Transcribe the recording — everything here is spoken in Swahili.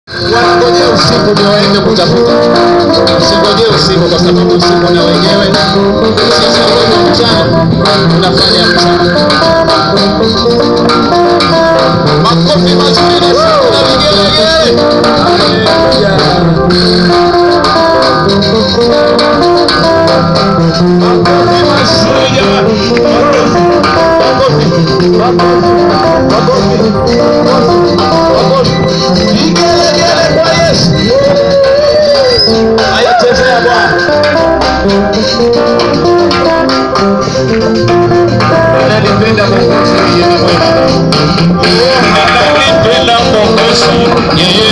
Wangoje usiku ndio waende kutafuta. Usingoje usiku kwa sababu usiku na wenyewe. Sisi kwa mchana tunafanya mchana. Makofi mazuri na siku na vigelegele. Haleluya. Makofi mazuri jamani. Makofi. Vigelegele kwa Yesu. Haya chezea Bwana. Ananipenda Mungu yeye mwema. Ananipenda Mungu yeye